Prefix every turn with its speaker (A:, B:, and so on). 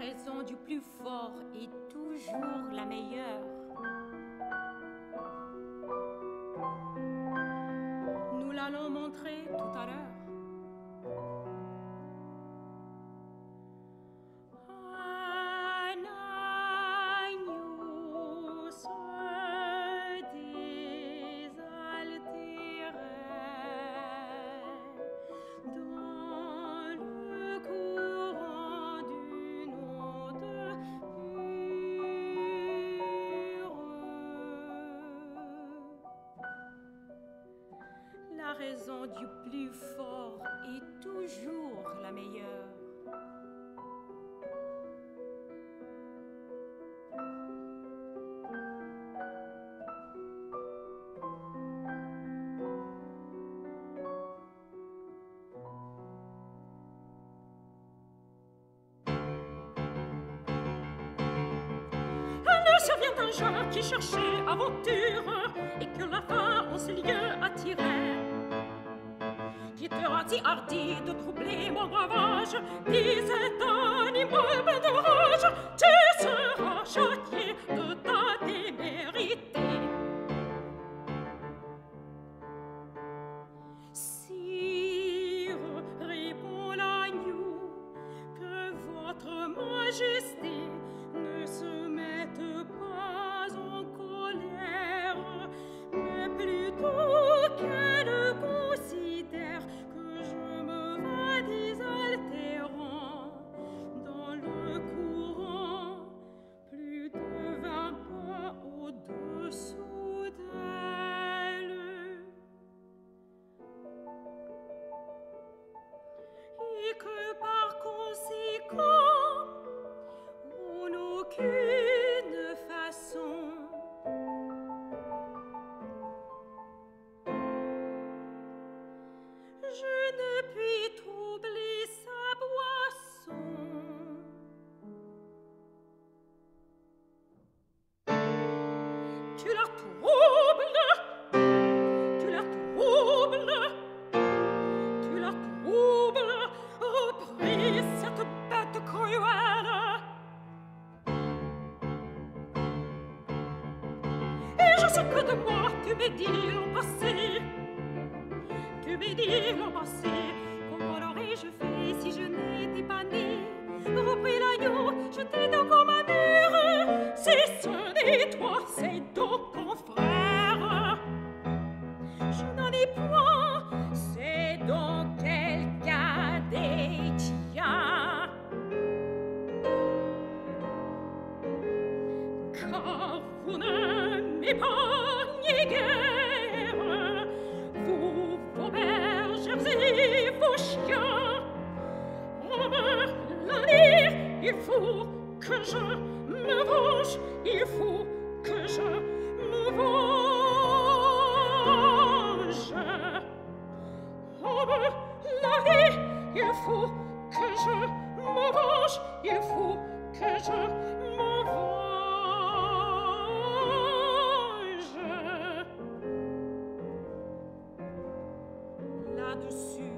A: raison du plus fort est toujours la meilleure. Nous l'allons montrer tout à l'heure. Un agneau se désaltérait dans le courant d'une onde pure. La raison du plus fort est toujours la meilleure.
B: Alors survient un jeune qui cherchait aventure et que la fin en ce lieu attirait. Qui te si hardi de troubler mon ravage, disait un immeuble de rage, tu seras châtié de ta témérité. Sire, répond l'agneau, que votre majesté ne se mette pas en colère, mais plutôt qu'elle considère que je me vais désaltérant dans le courant, plus de 20 pas au-dessous d'elle. Et que par conséquent, en aucune façon, je ne puis troubler sa boisson. Tu la troubles, tu la troubles, tu la troubles, reprit cette bête cruelle. Et je sais que de moi tu m'as dit l'an passé, tu m'as dit l'an passé, comment l'aurais-je fait si je n'étais pas né? Reprit l'agneau, je t'ai donc comme ma mère, si ce n'est toi, c'est donc ton frère. Je n'en ai point, c'est donc quelqu'un des tiens. Car vous ne m'épargnez guère, vous, vos bergers et vos chiens. Oh, l'année, il faut que je me venge, il faut que je me venge. Oh, l'année, il faut que je me venge, il faut que je me venge. Là-dessus,